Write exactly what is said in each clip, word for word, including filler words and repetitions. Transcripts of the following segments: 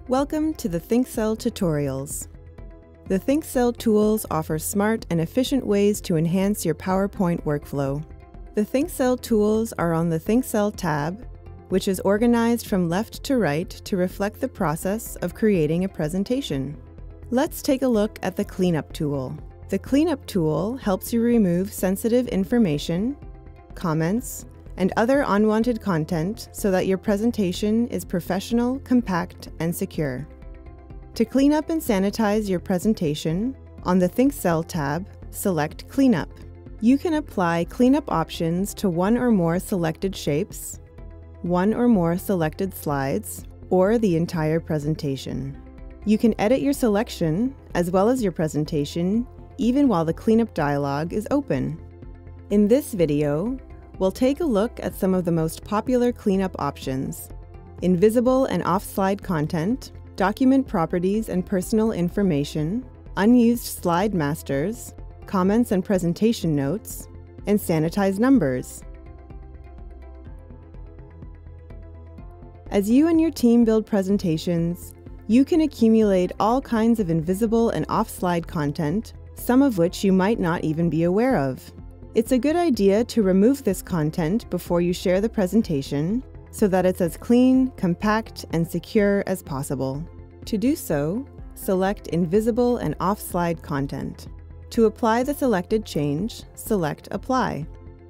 Welcome to the ThinkCell tutorials. The ThinkCell tools offer smart and efficient ways to enhance your PowerPoint workflow. The ThinkCell tools are on the ThinkCell tab, which is organized from left to right to reflect the process of creating a presentation. Let's take a look at the Cleanup tool. The Cleanup tool helps you remove sensitive information, comments, and other unwanted content so that your presentation is professional, compact, and secure. To clean up and sanitize your presentation, on the ThinkCell tab, select Cleanup. You can apply cleanup options to one or more selected shapes, one or more selected slides, or the entire presentation. You can edit your selection, as well as your presentation, even while the cleanup dialog is open. In this video, we'll take a look at some of the most popular cleanup options: invisible and off-slide content, document properties and personal information, unused slide masters, comments and presentation notes, and sanitize numbers. As you and your team build presentations, you can accumulate all kinds of invisible and off-slide content, some of which you might not even be aware of. It's a good idea to remove this content before you share the presentation so that it's as clean, compact, and secure as possible. To do so, select Invisible and Off-Slide Content. To apply the selected change, select Apply.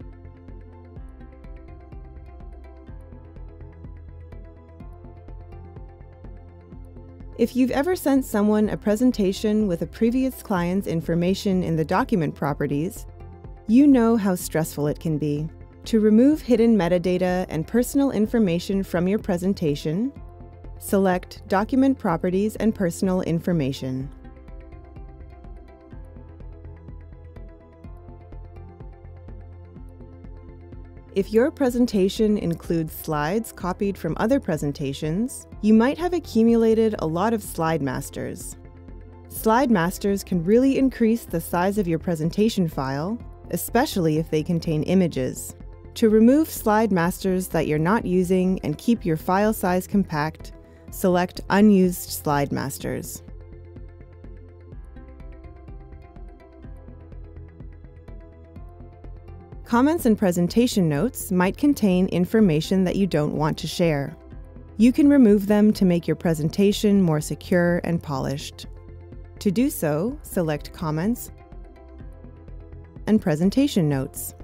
If you've ever sent someone a presentation with a previous client's information in the document properties, you know how stressful it can be. To remove hidden metadata and personal information from your presentation, select Document Properties and Personal Information. If your presentation includes slides copied from other presentations, you might have accumulated a lot of slide masters. Slide masters can really increase the size of your presentation file, especially if they contain images. To remove slide masters that you're not using and keep your file size compact, select Unused Slide Masters. Comments and presentation notes might contain information that you don't want to share. You can remove them to make your presentation more secure and polished. To do so, select Comments and Presentation Notes.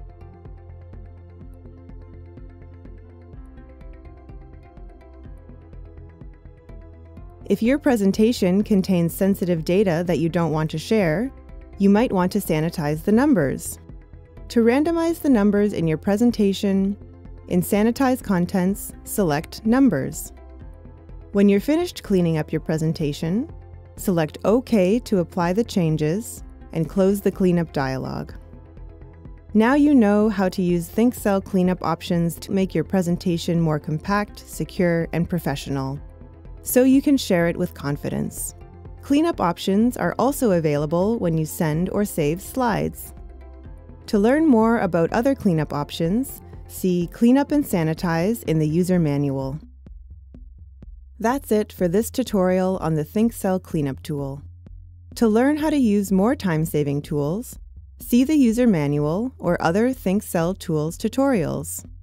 If your presentation contains sensitive data that you don't want to share, you might want to sanitize the numbers. To randomize the numbers in your presentation, in Sanitize Contents, select Numbers. When you're finished cleaning up your presentation, select OK to apply the changes and close the cleanup dialog. Now you know how to use ThinkCell cleanup options to make your presentation more compact, secure, and professional, so you can share it with confidence. Cleanup options are also available when you send or save slides. To learn more about other cleanup options, see Cleanup and Sanitize in the user manual. That's it for this tutorial on the ThinkCell Cleanup tool. To learn how to use more time-saving tools, see the user manual or other ThinkCell tools tutorials.